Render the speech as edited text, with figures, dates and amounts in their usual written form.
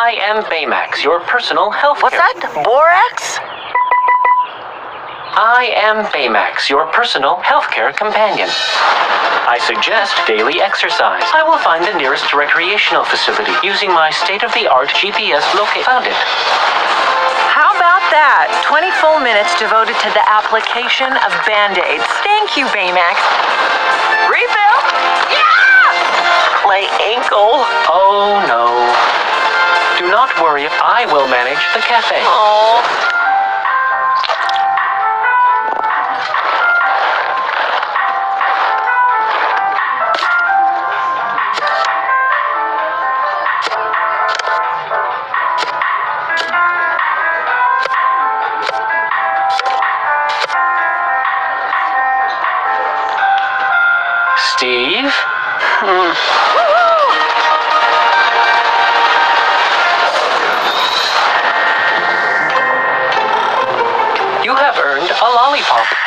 I am Baymax, your personal health What's care. that? Borax? I am Baymax, your personal healthcare companion. I suggest daily exercise. I will find the nearest recreational facility using my state-of-the-art GPS locator. Found it. How about that? 20 full minutes devoted to the application of Band-Aids. Thank you, Baymax. Refill? Yeah! My ankle. Oh, no. Do not worry, I will manage the cafe. Oh. Steve? You have earned a lollipop.